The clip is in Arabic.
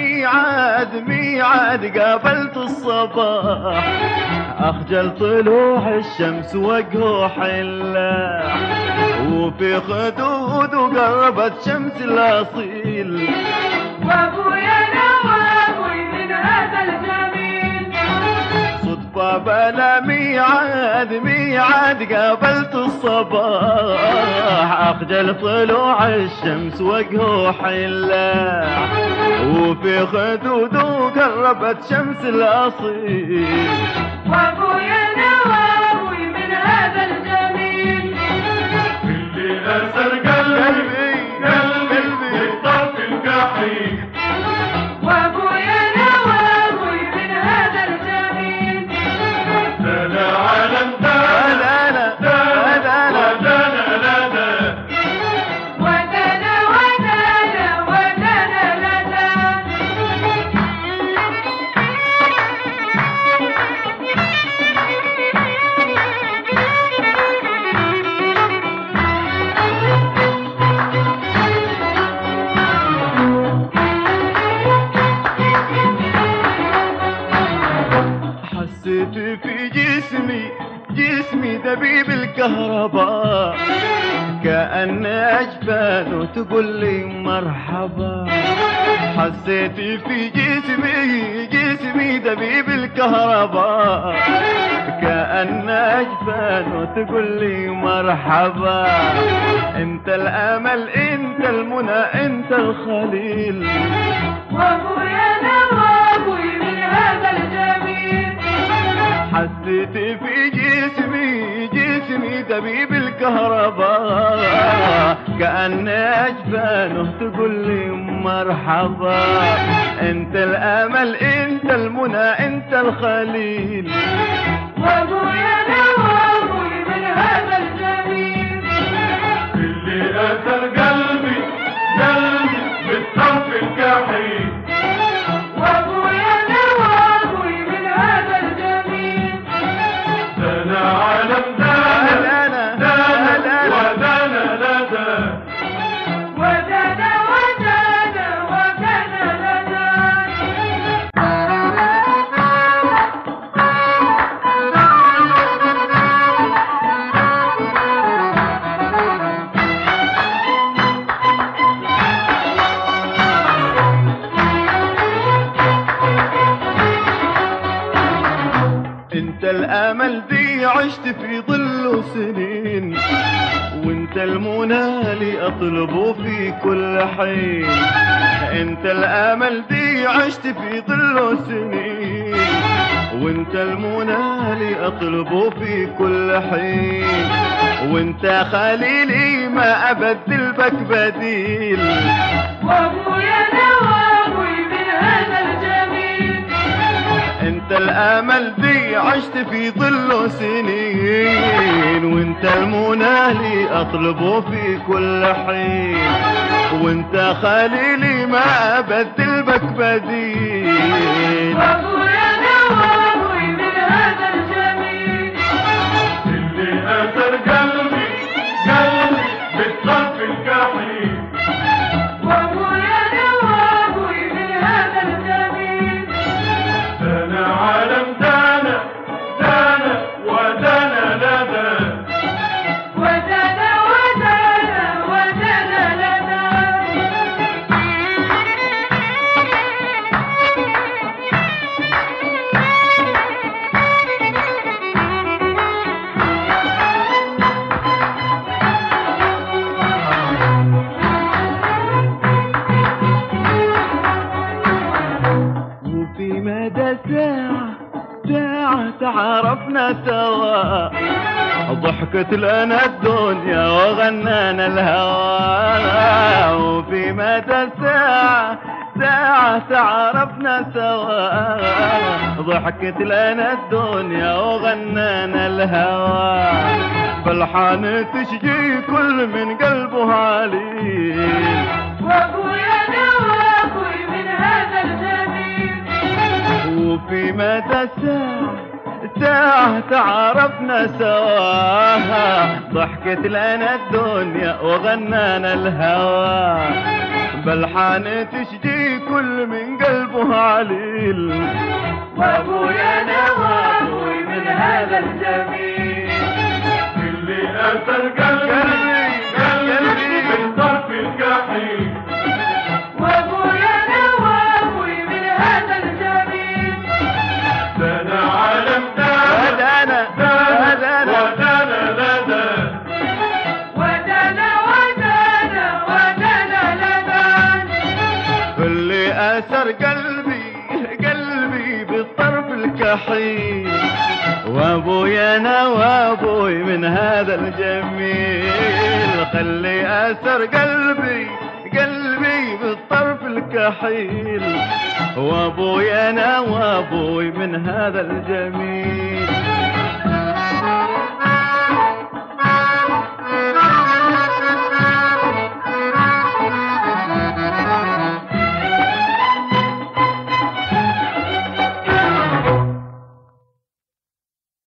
ميعاد قابلت الصباح، أخجل طلوع الشمس وجهه حلاح، وفي خدود قربت شمس الأصيل. وابويا نوابوي من هذا الجميل، صدفة بلا ميعاد قابلت الصباح، أخجل طلوع الشمس وجهه حلاح، وفي خدوده قربت شمس الأصيل. وابويا نوابوي من هذا الجميل، اللي أسر قلبي بالطرف الكحيل. وابويا نوابوي من هذا الجميل، لا عالم دانا ودانا لدى، ودانا لدى. حسيت في جسمي دبيب الكهرباء، كأن أجفانه تقول لي مرحبا. حسيت في جسمي دبيب الكهرباء، كأن أجفانه تقول لي مرحبا. انت الأمل انت المنى انت الخليل. وابويا نوابوي من هذا الجميل، حسيت في جسمي دبيب الكهرباء، كأن أجفانه تقول لي مرحبا. انت الأمل انت المنى انت الخليل. وابويا نوابوي من هذا الجميل، اللي أسر قلبي بالطرف الكحيل. وابويا نوابوي من هذا الجميل، دانا عالم دانا ودانا لدى، ودانا لدى. انت الامل دي عشت في ظله سنين، وانت المنى لي اطلبه في كل حين. انت الامل دي عشت في ظله سنين، وانت المنى لي اطلبه في كل حين. وانت خليلي ما ابدل بك بديل. وابويا نوابوي من هذا الجميل، انت الامل دي عشت في ظله سنين، وانت المنى لي اطلبه في كل حين. وانت خليلي ما ابدل بك بديل. وابويا نوابوي من هذا الجميل، اللي أسر قلبي بالطرف الكحيل. وابويا نوابوي من هذا الجميل، دانا عالم دانا ودانا لدى، ودانا لدى. وفي مدى ساعة تعرفنا سوا، ضحكت لنا الدنيا وغنانا الهوى. وفي مدى ساعة تعرفنا سوا، ضحكت لنا الدنيا وغنانا الهوى. فالحان تشجي كل من قلبه عليل. وابويا نوابوي من هذا الجميل، وفي مدى ساعة تعرفنا سواها، ضحكت لنا الدنيا وغنانا الهوى. بلحان تشجي كل من قلبه عليل. وابويا انا وابوي من هذا الجميل، اللي أثر قلبي قلبي بالطرف الكحيل. وابويا انا وابوي من هذا الجميل، ده أنا عالم دانا ودانا ودانا لدى. ودانا ودانا ودانا لبان. اللي أثر قلبي بالطرف الكحيل. وابويا انا وابوي من هذا الجميل، خلي اثر قلبي بالطرف الكحيل. وابويا انا وابوي من هذا الجميل.